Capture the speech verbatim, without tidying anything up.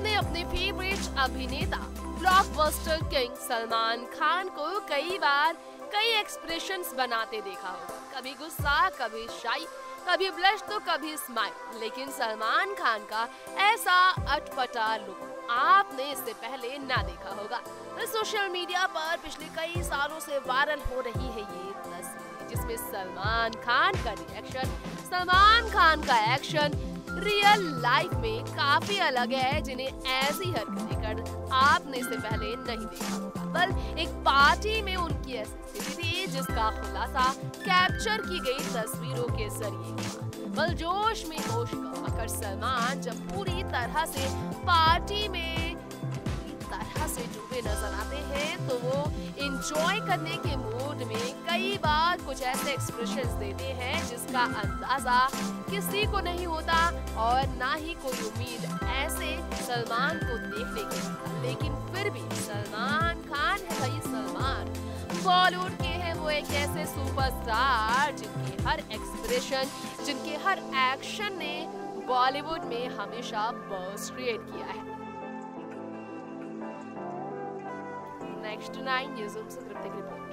आपने अपने फेवरेट अभिनेता ब्लॉकबस्टर किंग सलमान खान को कई बार कई एक्सप्रेशंस बनाते देखा होगा, कभी गुस्सा, कभी शाई, कभी ब्लश तो कभी स्माइल। लेकिन सलमान खान का ऐसा अटपटा लुक आपने इससे पहले ना देखा होगा। तो सोशल मीडिया पर पिछले कई सालों से वायरल हो रही है ये तस्वीर, जिसमें सलमान खान का रिएक्शन, सलमान खान का एक्शन रियल लाइफ में काफी अलग है, जिन्हें ऐसी हरकतें कर आपने इससे पहले नहीं देखा होगा। बल एक पार्टी में उनकी ऐसी स्थिति थी जिसका खुलासा कैप्चर की गई तस्वीरों के जरिए। बल जोश में होश गंवाकर सलमान जब पूरी तरह से पार्टी में तरह से डूबे नजर आते हैं, तो वो एंजॉय करने के मूड में कई बार कुछ ऐसे एक्सप्रेशंस देते हैं जिसका अंदाजा किसी को नहीं होता और ना ही कोई उम्मीद ऐसे सलमान को देखने की। लेकिन फिर भी सलमान खान है भाई, सलमान बॉलीवुड के हैं वो एक ऐसे सुपरस्टार जिनके हर एक्सप्रेशन, जिनके हर एक्शन ने बॉलीवुड में हमेशा बज़ क्रिएट किया है। नेक्स्ट नाइन न्यूज़ से तृप्ति की रिपोर्ट।